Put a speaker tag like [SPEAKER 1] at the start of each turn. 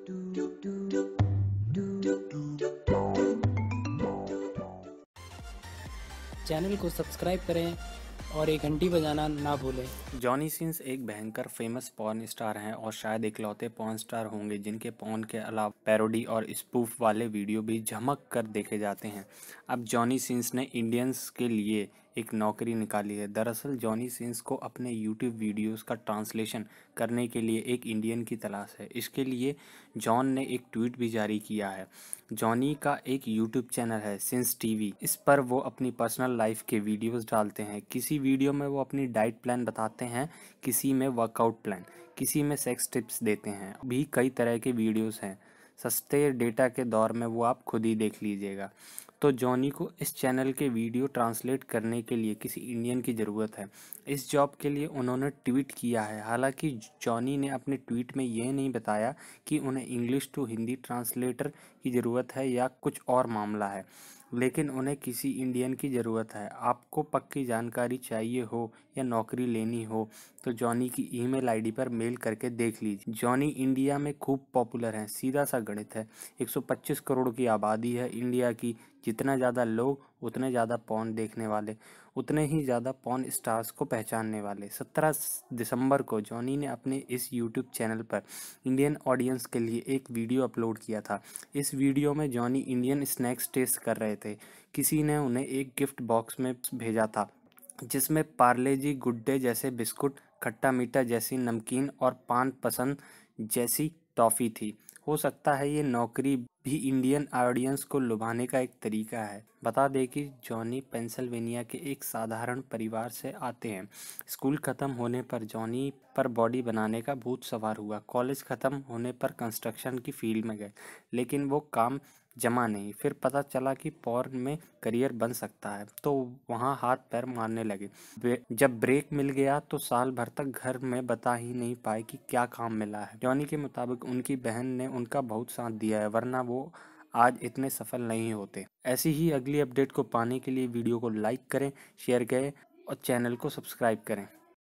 [SPEAKER 1] Channel को subscribe करें और एक घंटी बजाना ना भूलें।
[SPEAKER 2] जॉनी सिंस एक भयंकर फेमस पॉर्न स्टार हैं और शायद इकलौते पॉर्न स्टार होंगे जिनके पॉर्न के अलावा पैरोडी और स्पूफ वाले वीडियो भी झमक कर देखे जाते हैं। अब जॉनी सिंस ने इंडियंस के लिए एक नौकरी निकाली है। दरअसल जॉनी सिंस को अपने यूट्यूब वीडियोस का ट्रांसलेशन करने के लिए एक इंडियन की तलाश है। इसके लिए जॉन ने एक ट्वीट भी जारी किया है। जॉनी का एक यूट्यूब चैनल है सिंस टीवी। इस पर वो अपनी पर्सनल लाइफ के वीडियोस डालते हैं। किसी वीडियो में वो अपनी डाइट प्लान बताते हैं, किसी में वर्कआउट प्लान, किसी में सेक्स टिप्स देते हैं। भी कई तरह के वीडियोस हैं। सस्ते डेटा के दौर में वो आप खुद ही देख लीजिएगा। तो जॉनी को इस चैनल के वीडियो ट्रांसलेट करने के लिए किसी इंडियन की ज़रूरत है। इस जॉब के लिए उन्होंने ट्वीट किया है। हालांकि जॉनी ने अपने ट्वीट में ये नहीं बताया कि उन्हें इंग्लिश टू हिंदी ट्रांसलेटर की ज़रूरत है या कुछ और मामला है, लेकिन उन्हें किसी इंडियन की ज़रूरत है। आपको पक्की जानकारी चाहिए हो या नौकरी लेनी हो तो जॉनी की ईमेल आईडी पर मेल करके देख लीजिए। जॉनी इंडिया में खूब पॉपुलर हैं। सीधा सा गणित है, 125 करोड़ की आबादी है इंडिया की। जितना ज़्यादा लोग उतने ज़्यादा पॉर्न देखने वाले, उतने ही ज़्यादा पॉर्न स्टार्स को पहचानने वाले। 17 दिसंबर को जॉनी ने अपने इस यूट्यूब चैनल पर इंडियन ऑडियंस के लिए एक वीडियो अपलोड किया था। इस वीडियो में जॉनी इंडियन स्नैक्स टेस्ट कर रहे थे। किसी ने उन्हें एक गिफ्ट बॉक्स में भेजा था जिसमें पार्ले जी गुड डे जैसे बिस्कुट, खट्टा मीठा जैसी नमकीन और पान पसंद जैसी टॉफ़ी थी। हो सकता है ये नौकरी भी इंडियन ऑडियंस को लुभाने का एक तरीका है। बता दें कि जॉनी पेंसिल्वेनिया के एक साधारण परिवार से आते हैं। स्कूल खत्म होने पर जॉनी पर बॉडी बनाने का भूत सवार हुआ। कॉलेज खत्म होने पर कंस्ट्रक्शन की फील्ड में गए, लेकिन वो काम जमा नहीं। फिर पता चला कि पॉर्न में करियर बन सकता है, तो वहाँ हाथ पैर मारने लगे। जब ब्रेक मिल गया तो साल भर तक घर में बता ही नहीं पाए कि क्या काम मिला है। जॉनी के मुताबिक उनकी बहन ने उनका बहुत साथ दिया है, वरना वो आज इतने सफल नहीं होते। ऐसी ही अगली अपडेट को पाने के लिए वीडियो को लाइक करें, शेयर करें और चैनल को सब्सक्राइब करें।